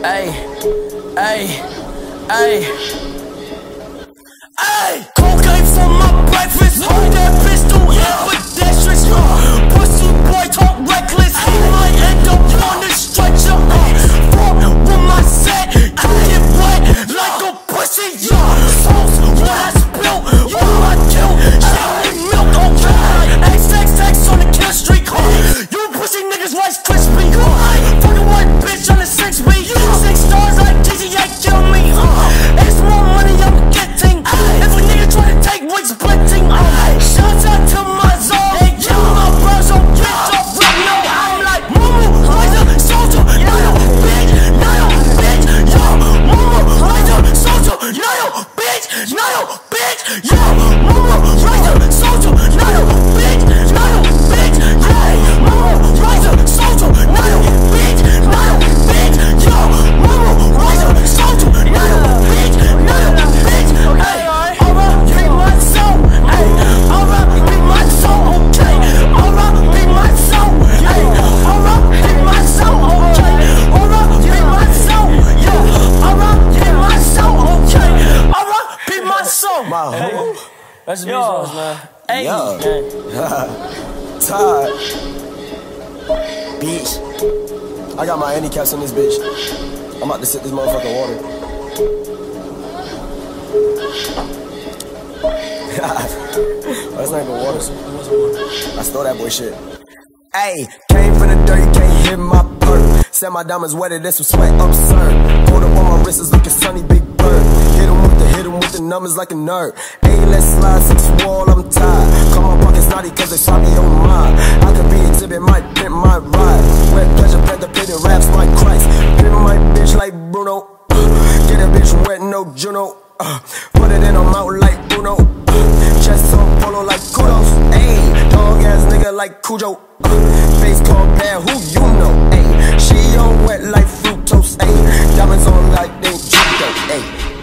Ay, ay, ay, ay. Cocaine for my breakfast. Hold that pistol, ambidextrous. Pussy boy talk reckless. He might end up on the stretcher. Fuck with my set, you get wet like a pussy. Sauce, what I spill, what I kill. Shit with milk, okay. XXX on the kill streak. You pussy niggas Rice Krispie. Fucking white bitch on the 6B. 6 stars like GTA kill me. It's more money I'm getting. If a nigga try to take what's splitting. Shout out to my zone. Yeah, my bros don't get off right now. I'm like Mumu, Liza, Soldier, Nayo, bitch, Nayo, bitch, yo. Mumu, Liza, Soldier, Nayo, bitch, Nayo, bitch, yo. Mumu, Liza, Soldier, Nayo, bitch, Nayo, bitch, yeah. Mumu, Liza, Soldier, Nayo, bitch, Nayo, bitch, yo. Mumu, Liza, Soldier, Nayo, bitch, Nayo, bitch, hey. Alright, be my soul, hey. Alright, be my soul, okay. Alright, be my soul, hey. Alright, be my soul, okay. Alright, be my soul, yeah. Alright, be my soul, okay. Alright, be my soul. Hey, that's the music, man. Hey, Todd, bitch. I got my handicaps in this bitch. I'm about to sip this motherfucking water. That's not even water. I stole that boy shit. Ayy, came from the dirt, you can't hit my perk. Said my diamonds wetter than some sweat, absurd. Pulled up on my wrist, it's looking sunny, big bird. Hit him with the numbers like a nerd. Ayy, let's slide 6 wall, I'm tired. Call my pockets naughty cause they saw me on mine. I could be exhibit, might pimp my ride. Wet pleasure, panther, painted raps like Christ. Pimp my bitch like Bruno. Get a bitch wet, no Juno. Put it in her mouth like Bruno. Chest on polo like kudos. Ayy, dog ass nigga like Cujo. Face called bad, who you know? Ayy, she on wet like fructose. Ayy, diamonds on like they Judo. Ayy.